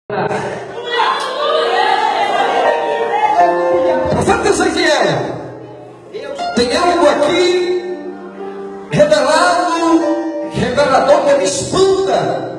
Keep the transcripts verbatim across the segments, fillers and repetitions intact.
Profeta Ezequiel, tem algo aqui revelado, revelador que me espanta.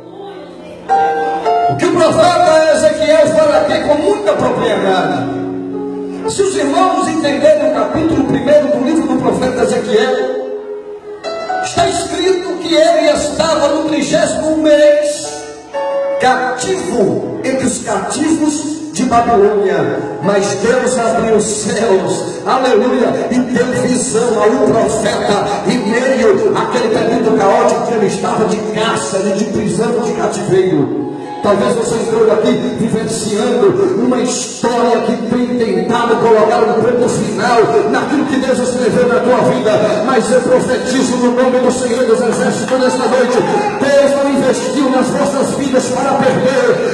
O que o profeta Ezequiel fala aqui com muita propriedade. Se os irmãos entenderem o capítulo primeiro do livro do profeta Ezequiel, está escrito que ele estava no trigésimo mês, cativo entre os cativos de Babilônia, mas Deus abriu os céus, aleluia, e deu visão a um profeta em meio àquele período caótico que ele estava de cárcere, de prisão, de cativeiro. Talvez você esteja aqui vivenciando uma história que tem tentado colocar um ponto final naquilo que Deus escreveu na tua vida, mas eu profetizo no nome do Senhor dos Exércitos nesta noite: Deus não investiu nas vossas vidas para perder,